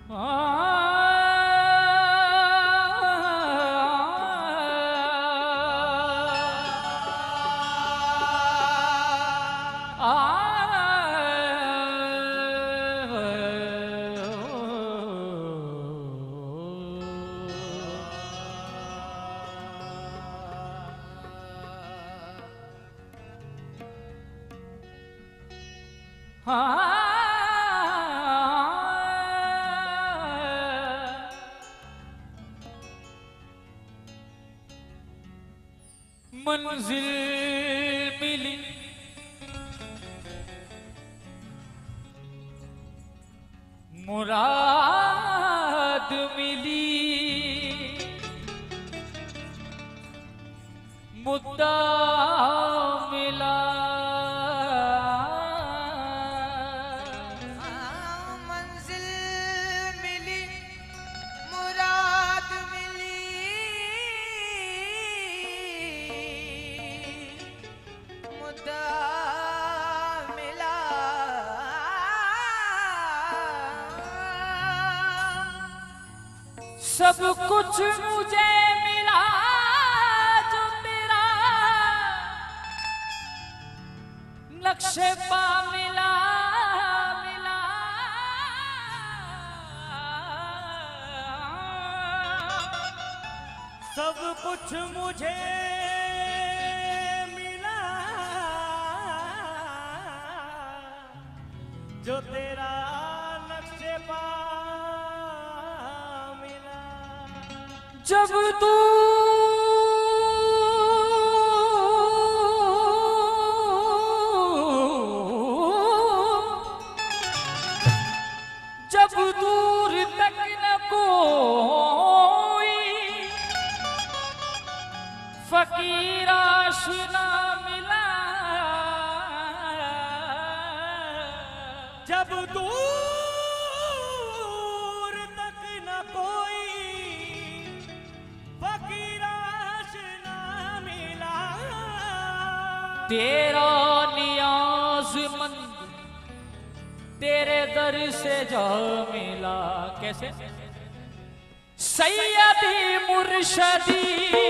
मंजिल मिली मुराद मिली मुद्दा मिला मंजिल मिली मुराद मिली मुद्दा मिला सब कुछ मुझे मिला जो तेरा नक्शे पा मिला मिला सब कुछ मुझे मिला जो तेरा नक्शे पा मिला। जब तू जब दूर तक न कोई फकीर आशिना मिला जब दूर तक न कोई फकीर आशिना मिला। तेरा नियाज़मंद तेरे दर से जा मिला। कैसे? सैयदी मुर्शदी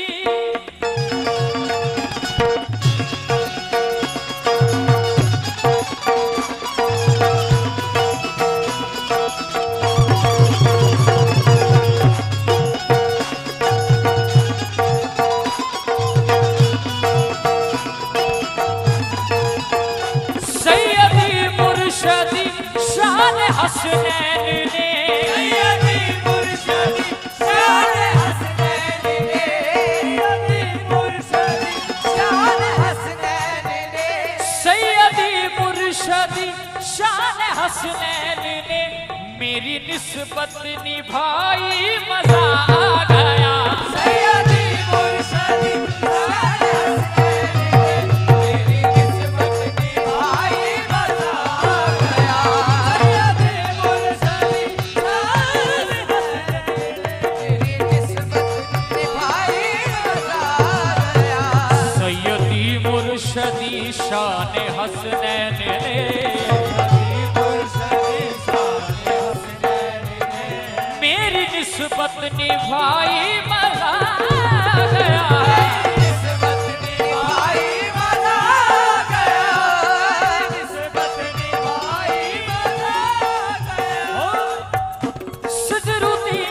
शान हसनैन ने सैयदी मुर्शदी शान हसनैन ने सैयदी मुर्शदी शान हसनैन ने सैयदी मुर्शदी शान हसनैन ने मेरी निस्बत निभाई मजा आ गया। सैयदी मुर्शदी शान हसनैन ने मेरी निस्बत निभाई मजा आ गया। सैयदी मुर्शदी शान हसनैन ने मेरी निस्बत निभाई मजा आ गया। सैयदी मुर्शदी शान हसनैन ने मेरी निस्बत निभाई मजा आ गया। निस्बत निभाई मजा आ गया। निस्बत निभाई मजा आ गया। सदरुदी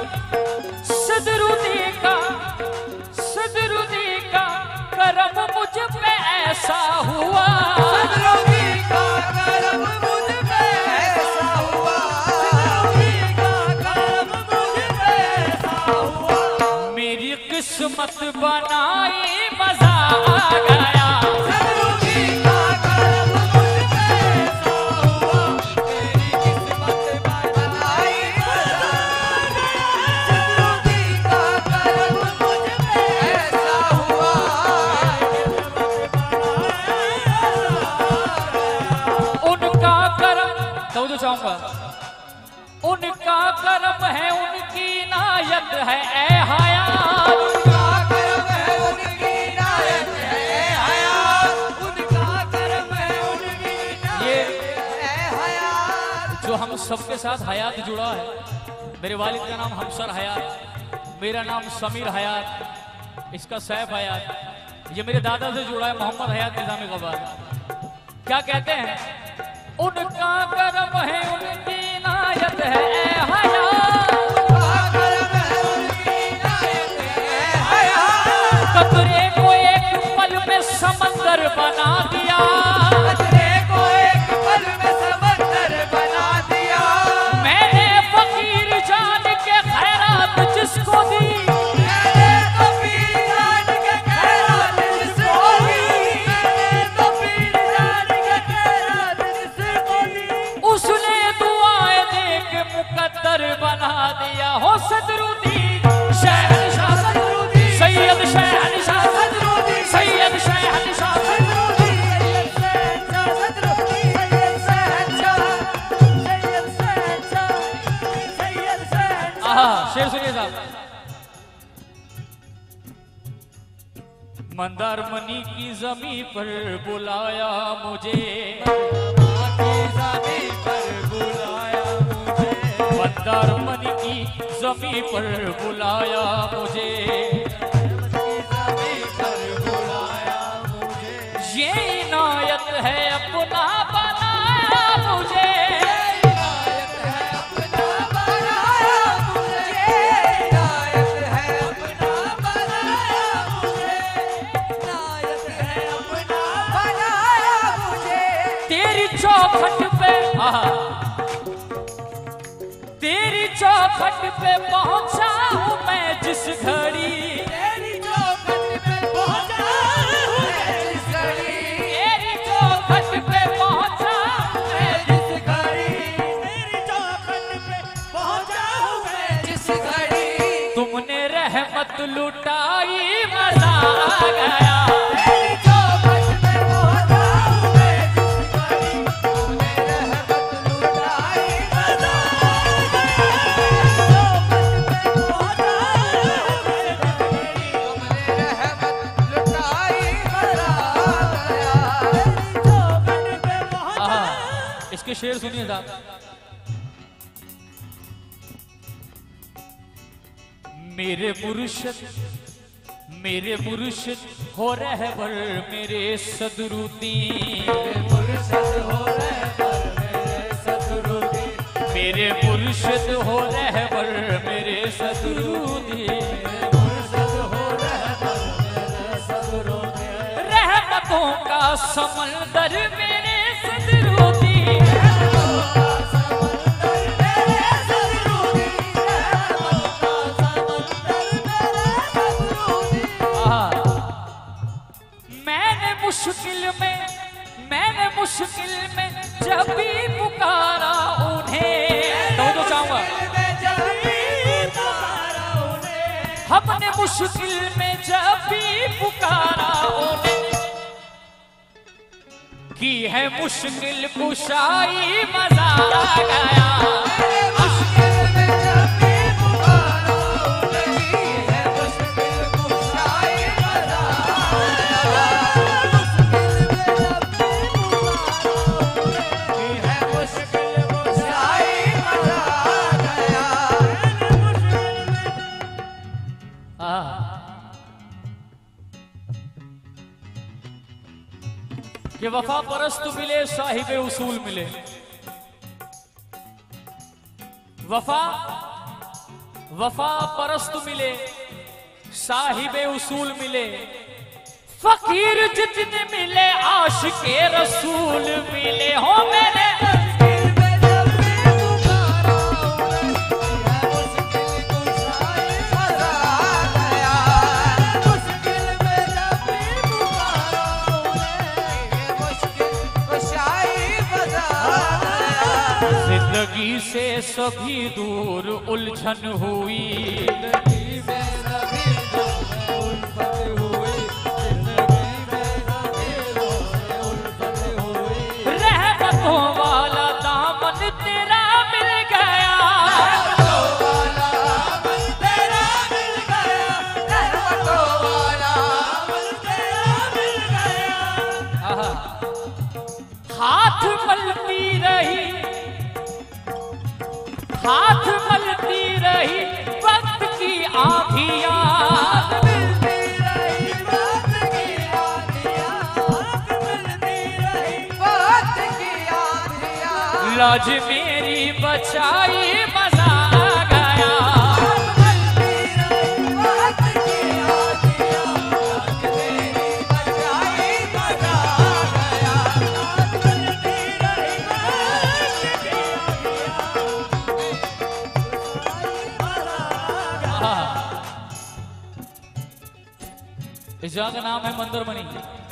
का करम मुझ पे ऐसा हुआ। सदरुदी का करम मुझ पे ऐसा हुआ। सदरुदी का करम मुझ पे ऐसा हुआ। मेरी किस्मत बनाई मजा आ गया। सदरुदी का करम मुझ पे ऐसा हुआ। मेरी किस्मत बनाई मजा आ गया। सदरुदी का करम मुझ पे ऐसा हुआ। उनका करम तो चाहूंगा, उनका करम है उनकी नायत है ए हयात। उनका करम है उनकी नायत है हयात। उनका करम है उनकी नायत है हयात। जो हम सबके साथ हयात जुड़ा है मेरे वालिद का नाम हमसर हयात, मेरा नाम समीर हयात, इसका सैफ हयात। ये मेरे दादा से जुड़ा है, मोहम्मद हयात निजामी कबार। क्या कहते हैं? उनका करम है, उनकी इनायत है कतरे को एक पल में समंदर बना दिया, कतरे को एक पल में समंदर बना दिया। मैंने फकीर जान के खैरात जिसको दी, मैंने फकीर जान के खैरात जिसको दी, मैंने फकीर जान के खैरात जिसको दी, उसने दुआएं दे के मुकद्दर बना दिया। हो सदरुद्दीन शहंशाह सदरुद्दीन, सैयद शहंशाह सदरुद्दीन, सैयद शहंशाह सदरुद्दीन। शेर सुनिए साहब। मंदार मनी की जमीन पर बुलाया मुझे, मंदार मनी की जमीन पर बुलाया मुझे, ये इनायत है अपना बनाया मुझे, चौखट पे तेरी चौखट पे पहुंचा हूं मैं जिस घड़ी, तेरी चौखट पे पहुंचा हूं मैं जिस घड़ी, तेरी चौखट पे पहुंचा हूं मैं जिस घड़ी, तेरी चौखट पे पहुंचा हूं मैं जिस घड़ी, तुमने रहमत लुटाई मजा आ गया। तेरी चौखट पे पहुंचा हूं मैं जिस घड़ी, तुमने रहमत लुटाई मजा आ गया। चौखट पे पहुंचा हूं मैं जिस घड़ी, तुमने रहमत लुटाई मजा आ गया। तेरी चौखट पे पहुंचा। इसके शेर सुनिए साहब। मेरे मुर्शिद हो रहबर मेरे सदरुद्दीन, मुर्शिद हो रहबर मेरे सदरुद्दीन, मेरे मुर्शिद हो रहबर मेरे सदरुद्दीन, मुर्शिद हो रहबर मेरे सदरुद्दीन, रहमतों का समंदर मेरे सदरुद्दीन, मैंने मुश्किल में जब भी पुकारा उन्हें, तो चाहूंगा हमने मुश्किल में जब भी पुकारा उन्हें, की है मुश्किल कुशाई मजा आ गया। मुश्किल में जब भी पुकारा उन्हें, है मुश्किल कुशाई मजा आया। कि वफा परस्त मिले साहिबे उसूल मिले, वफा परस्त मिले साहिबे उसूल मिले, फकीर जितने मिले आशिके रसूल मिले। हो मैंने जिंदगी से सभी दूर उलझन हुई, रहमतों वाला दामन तेरा मिल गया, हाथ मलती रही वक्त की आंधियां, मिलती रही वक्त की आंधियां, मिलती रही वक्त की आंधियां, लाज मेरी बचाई मजा आ गया। मिलती रही वक्त की आंधियां, लाज मेरी बचाई मजा आ गया। मिलती रही वक्त की आंधियां, हाँ। इस जगह का नाम है मंदरमणि।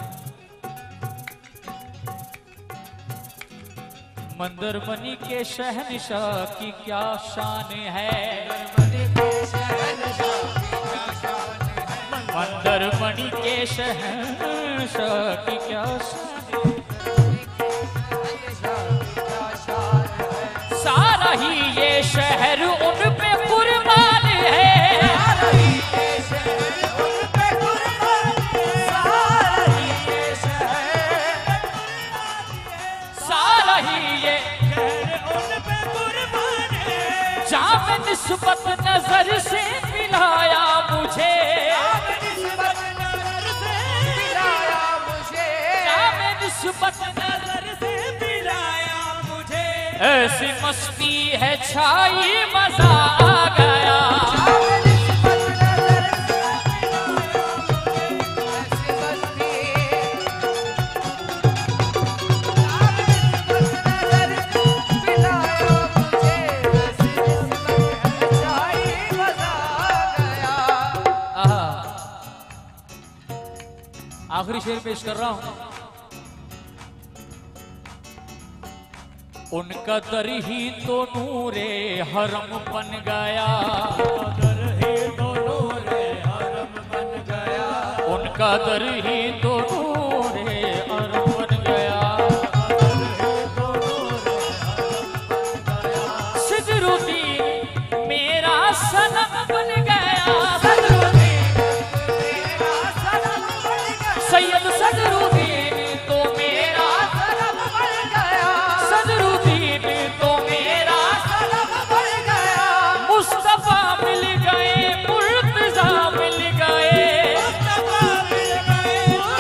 मंदरमणि के शहंशाह की क्या शान है, मंदरमणि के शहंशाह की क्या शान है, सारा ही ये शहर उन पे कुर्बान है, सारा ही ये जामे निस्बत नजर से मिलाया मुझे, जामे निस्बत नजर से मिलाया मुझे, ऐसी मस्ती है छाई मजा आ गया। आखिरी शेर पेश कर रहा हूं। उनका दर ही तो नूरे हरम बन गया, दर ही तो नूरे हरम बन गया, उनका दर ही तो नूरे हरम बन गया, सिजरुद्दीन मेरा सनम बन गया, सैयद सदरुद्दीन तो मेरा सनम बन गया, सदरुद्दीन तो मेरा सनम बन गया, मुस्तफा मिल गए, मुर्तजा मिल गए, मुस्तफा मिल गए,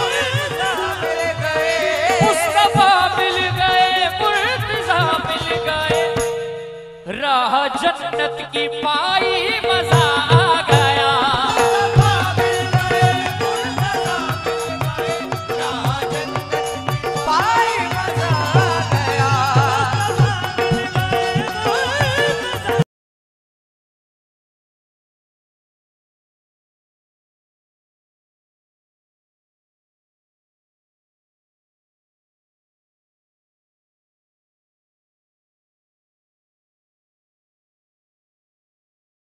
मुस्तफा मिल गए, मुर्तजा मिल गए, राह जन्नत की पाई मजा